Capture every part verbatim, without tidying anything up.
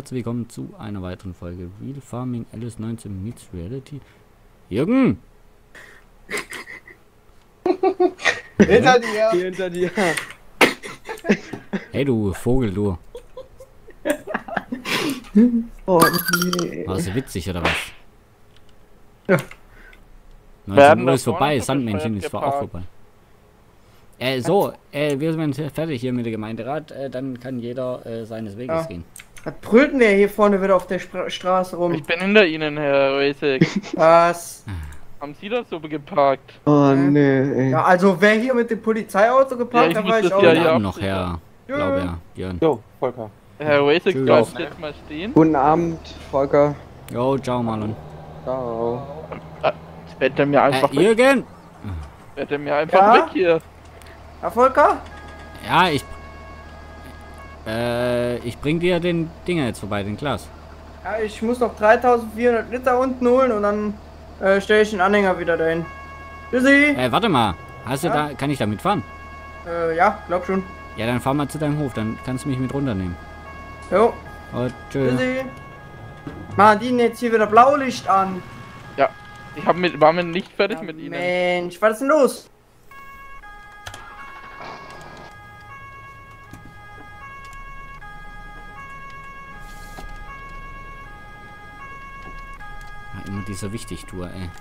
herzlich willkommen zu einer weiteren Folge Real Farming Alice neunzehn meets Reality. Jürgen! Hinter dir! Hier hinter dir! Hey du Vogel, du! Oh nee. Warst du witzig oder was? Ja. neunzehn Uhr ist vorbei, Sandmännchen ist zwar auch vorbei. Äh, so, äh, wir sind fertig hier mit der Gemeinderat, äh, dann kann jeder äh, seines Weges Ja. gehen. Was brüllt denn der hier vorne wieder auf der Spra Straße rum? Ich bin hinter Ihnen, Herr Reisek. Was? Haben Sie das so geparkt? Oh Hm? nee, ey. Ja, also wer hier mit dem Polizeiauto geparkt, Ja, da ich muss war ich das auch ja Guten hier Abend noch, absichern. Herr Blaubeer, Björn. Jo, Volker. Herr Reisek, Tschüss. darf ich jetzt mal stehen? Guten Abend, Volker. Jo, ciao Marlon. Ciao. Jetzt wird er mir einfach Äh, weg. Jürgen! Wird er mir einfach Ja? weg hier. Herr Volker? Ja, ich... Äh, ich bring dir den Dinger jetzt vorbei, den Glas. Ja, ich muss noch dreitausendvierhundert Liter unten holen und dann äh, stelle ich den Anhänger wieder dahin. Tschüssi! Äh, warte mal. Hast du Ja? da... Kann ich da mitfahren? Äh, ja, glaub schon. Ja, dann fahr mal zu deinem Hof, dann kannst du mich mit runternehmen. Jo, Oh, tschüss. tschüssi! Machen die jetzt hier wieder Blaulicht an? Ja, ich hab mit, war mir nicht fertig Ja, mit Ihnen. Mensch, was ist denn los? Ja, immer dieser Wichtigtour, ey.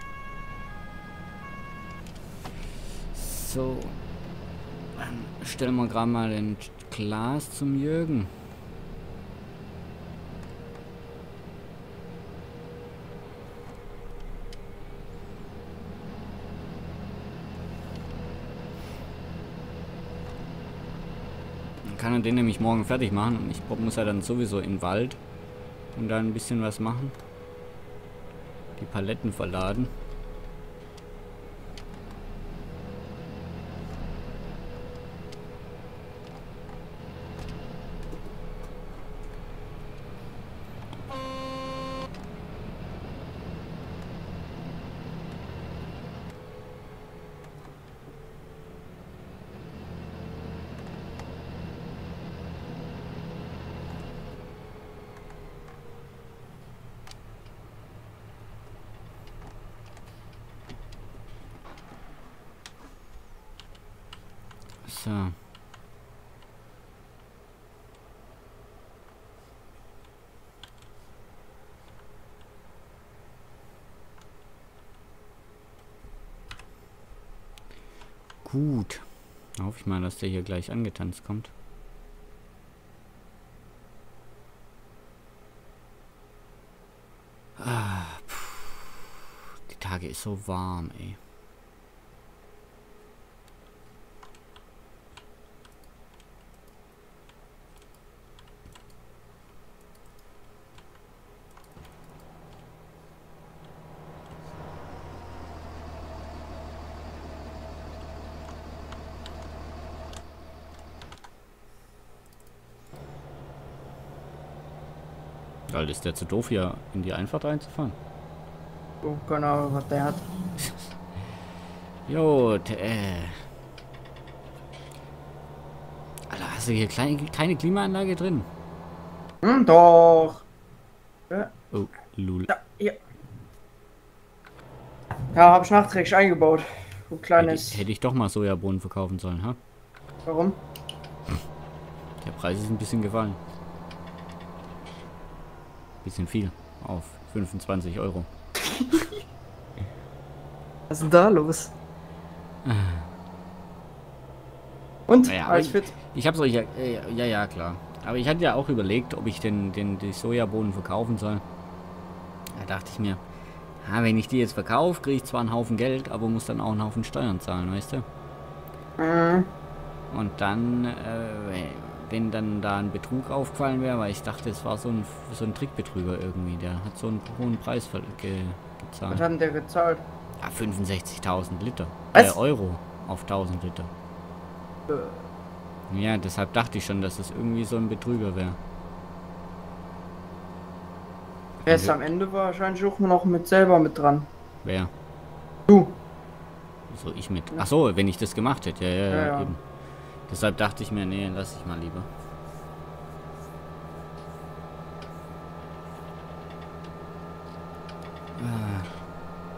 So. Dann stellen wir gerade mal ein Glas zum Jürgen. Dann kann er den nämlich morgen fertig machen und ich muss ja dann sowieso in den Wald und dann ein bisschen was machen. Die Paletten verladen. So. Gut. Hoffe ich mal, dass der hier gleich angetanzt kommt. Ah, puh. Die Tage ist so warm, ey. Alter, ist der zu doof, hier in die Einfahrt reinzufahren? Oh, keine Ahnung, was der hat. Jo, äh. Alter, hast du hier kleine, keine Klimaanlage drin? Hm, doch. Ja, Oh, lul. ja, hier. Ja, hab ich nachträglich eingebaut. So ein kleines. Hätte, hätte ich doch mal Sojabohnen verkaufen sollen, ha? Warum? Der Preis ist ein bisschen gefallen. Bisschen viel. Auf fünfundzwanzig Euro. Was ist denn da los? Und? Naja, Alles aber fit? Ich hab's euch ja, äh, ja, ja, klar. Aber ich hatte ja auch überlegt, ob ich den, den, die Sojabohnen verkaufen soll. Da dachte ich mir, ja, wenn ich die jetzt verkaufe, kriege ich zwar einen Haufen Geld, aber muss dann auch einen Haufen Steuern zahlen, weißt du? Mhm. Und dann, äh, wenn dann da ein Betrug aufgefallen wäre, weil ich dachte, es war so ein, so ein Trickbetrüger irgendwie, der hat so einen hohen Preis ge Was gezahlt. hat denn der gezahlt? Ja, fünfundsechzigtausend Liter. Was? Äh, Euro auf tausend Liter. Äh, Ja, deshalb dachte ich schon, dass es irgendwie so ein Betrüger wäre. Er ist am Ende wahrscheinlich auch noch mit selber mit dran. Wer? Du. So, ich mit. Ach so, wenn ich das gemacht hätte. Ja, ja, ja, Ja, ja. eben. Deshalb dachte ich mir, nee, lass ich mal lieber.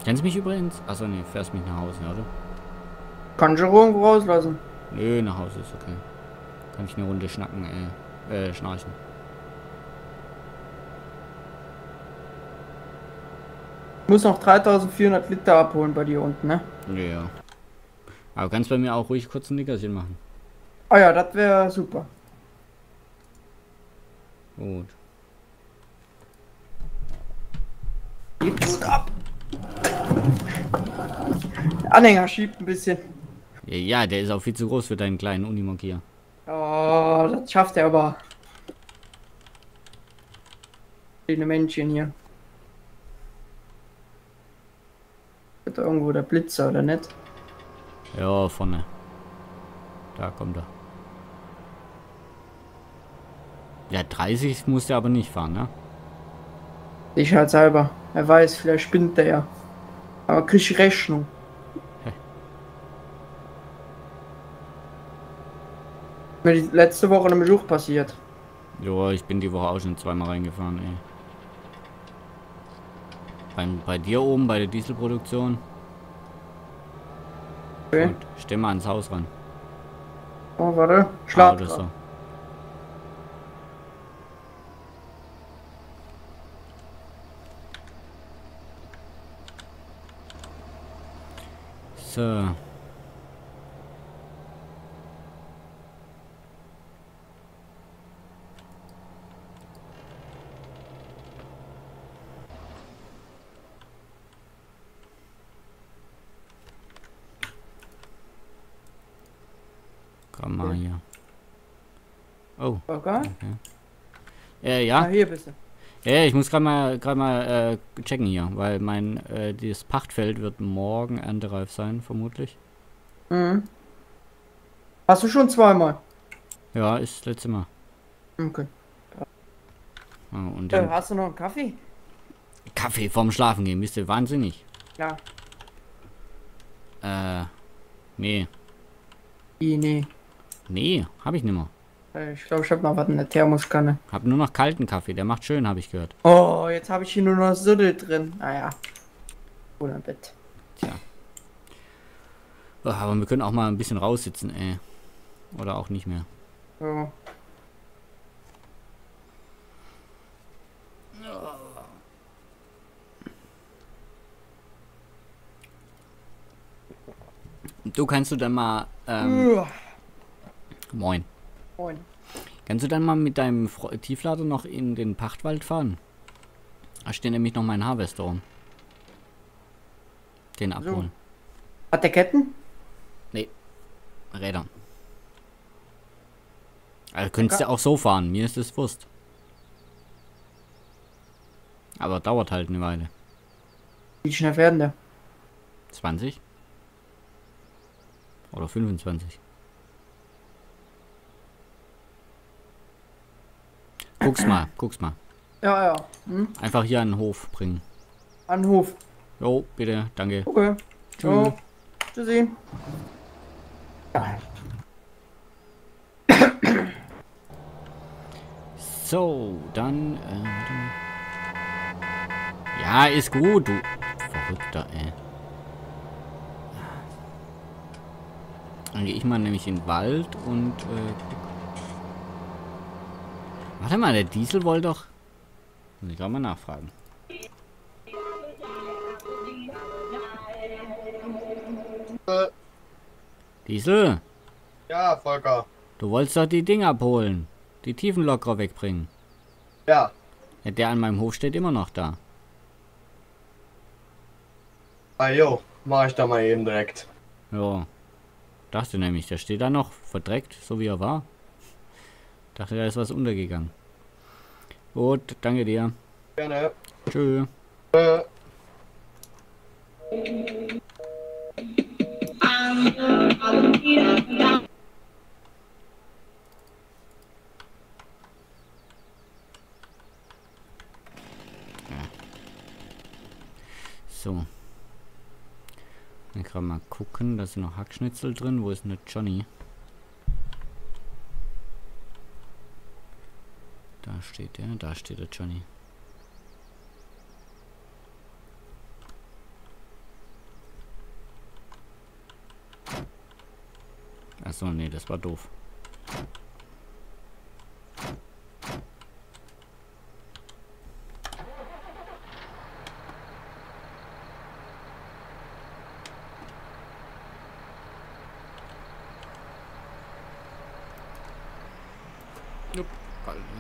Kennst du mich übrigens? Achso, nee, fährst mich nach Hause, oder? Kann schon irgendwo rauslassen. Nö, nach Hause ist okay. Kann ich eine Runde schnacken, äh, äh, schnarchen. Ich muss noch dreitausendvierhundert Liter abholen bei dir unten, ne? Ja. Aber du kannst bei mir auch ruhig kurz ein Nickerchen machen. Ah ja, das wäre super. Gut. Geht gut ab. Der Anhänger schiebt ein bisschen. Ja, ja, der ist auch viel zu groß für deinen kleinen Unimog hier. Oh, das schafft er aber. Schöne Männchen hier. Ist da irgendwo der Blitzer, oder nicht? Ja, vorne. Da kommt er. Ja, dreißig muss der aber nicht fahren, ne? Sicherheitshalber. Er weiß, vielleicht spinnt der ja. Aber krieg ich Rechnung. Hä? Mir die letzte Woche im Besuch passiert. Ja, ich bin die Woche auch schon zweimal reingefahren, ey. Beim, bei dir oben, bei der Dieselproduktion. Okay. Gut, stell mal ans Haus ran. Oh, warte. Ah, Schlag. oder so. So. Komm mal Okay. hier. Oh, Okay. okay. Äh, Ah, ja. hier bist du. Ja, ich muss gerade mal gerade mal äh, checken hier, weil mein äh, dieses Pachtfeld wird morgen erntereif sein, vermutlich. Mhm. Hast du schon zweimal? Ja, ist das letzte Mal. Okay. Ja, und Äh, den hast du noch einen Kaffee? Kaffee vorm Schlafen gehen, bist du wahnsinnig? Ja. Äh, nee. I, nee. Nee, hab ich nimmer. Äh, Ich glaube, ich habe noch was in der Thermoskanne. Hab nur noch kalten Kaffee, der macht schön, habe ich gehört. Oh, jetzt habe ich hier nur noch Süddel drin. Naja. Oder Bett. Tja. Oh, aber wir können auch mal ein bisschen raussitzen, ey. Oder auch nicht mehr. So. Du kannst du dann mal, ähm, Uah. moin. Moin. Kannst du dann mal mit deinem Fro Tieflader noch in den Pachtwald fahren? Da steht nämlich noch mein Harvester rum. Den abholen. Hat der Ketten? Räder. Also könntest du auch so fahren, mir ist es Wurst. Aber dauert halt eine Weile. Wie schnell werden der? zwanzig? Oder fünfundzwanzig? Guck's mal, guck's mal. Ja, ja. Hm? Einfach hier an den Hof bringen. An den Hof. Jo, bitte, danke. Okay. Tschüss. So. Tschüssi. Ja. So, dann, äh, dann- ja, ist gut, du Verrückter, ey. Dann gehe ich mal nämlich in den Wald und, äh, guck. Warte mal, der Diesel wollte doch... Muss ich gerade mal nachfragen. Äh, Diesel, ja, Volker. du wolltest doch die Dinger abholen. Die Tiefenlockerer wegbringen. Ja. Ja, der an meinem Hof steht immer noch da. Ah jo, mach ich da mal eben direkt. Ja. Dachte nämlich, der steht da noch verdreckt, so wie er war. Dachte, da ist was untergegangen. Gut, danke dir. Gerne. Tschö. Äh, So. Ich kann mal gucken, da sind noch Hackschnitzel drin. Wo ist denn der Johnny? Da steht der, da steht der Johnny. Achso, nee, das war doof. Jupp, kalt, ne?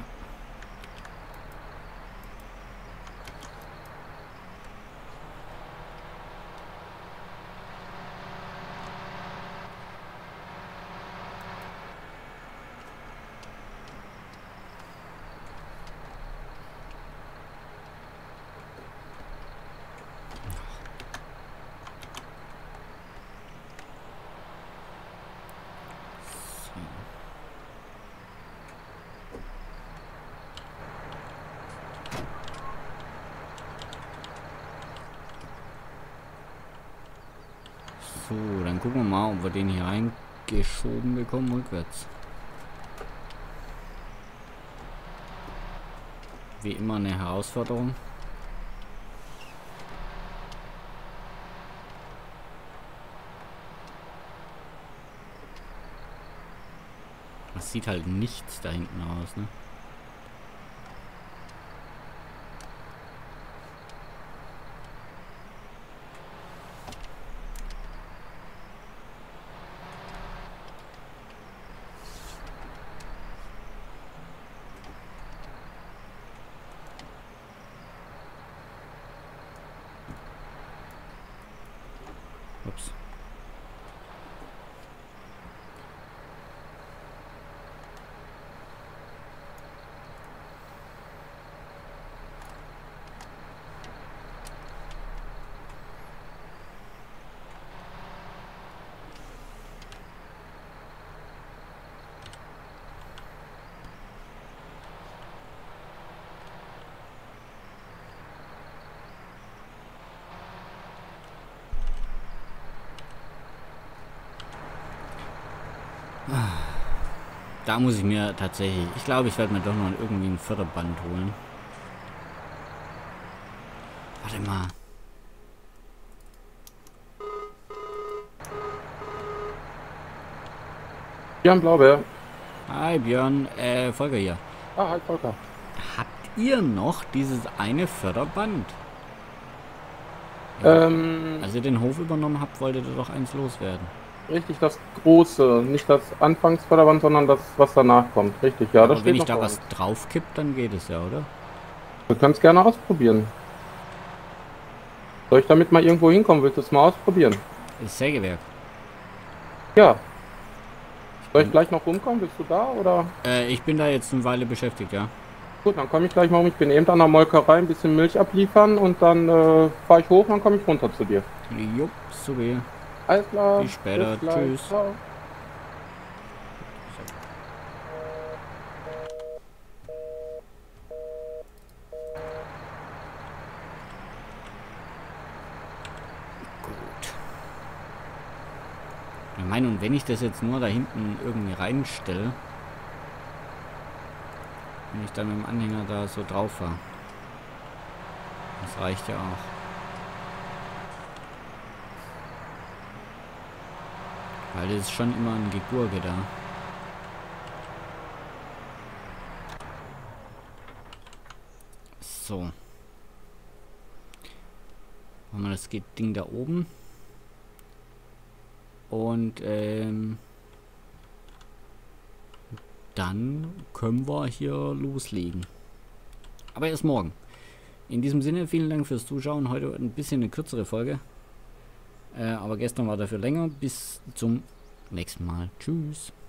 So, dann gucken wir mal, ob wir den hier reingeschoben bekommen, rückwärts. Wie immer eine Herausforderung. Das sieht halt nichts da hinten aus, ne? Ups. Da muss ich mir tatsächlich... Ich glaube, ich werde mir doch noch irgendwie ein Förderband holen. Warte mal. Björn Blaubeer. Hi Björn, äh, Volker hier. Ah, hi Volker. Habt ihr noch dieses eine Förderband? Ähm, Als ihr den Hof übernommen habt, wolltet ihr doch eins loswerden. richtig das große, nicht das Anfangsförderband, sondern das, was danach kommt. Richtig, ja, das Aber wenn steht ich noch da bei was uns. drauf kipp, dann geht es ja, oder? Du kannst gerne ausprobieren. Soll ich damit mal irgendwo hinkommen? Willst du es mal ausprobieren? Das Sägewerk. Ja. Soll ich gleich noch rumkommen? Bist du da oder? Äh, ich bin da jetzt eine Weile beschäftigt, ja. Gut, dann komme ich gleich mal um. Ich bin eben an der Molkerei ein bisschen Milch abliefern und dann äh, fahre ich hoch und dann komme ich runter zu dir. Jupp, so wie. Alles klar. Bis später. Bis gleich. Tschüss. Ciao. Gut. Ich meine, und wenn ich das jetzt nur da hinten irgendwie reinstelle, wenn ich dann mit dem Anhänger da so drauf fahre, das reicht ja auch. Weil das ist schon immer ein Gegurke da. So. Machen wir das Ding da oben. Und ähm, dann können wir hier loslegen. Aber erst morgen. In diesem Sinne, vielen Dank fürs Zuschauen. Heute ein bisschen eine kürzere Folge. Äh, aber gestern war dafür länger. Bis zum nächsten Mal. Tschüss.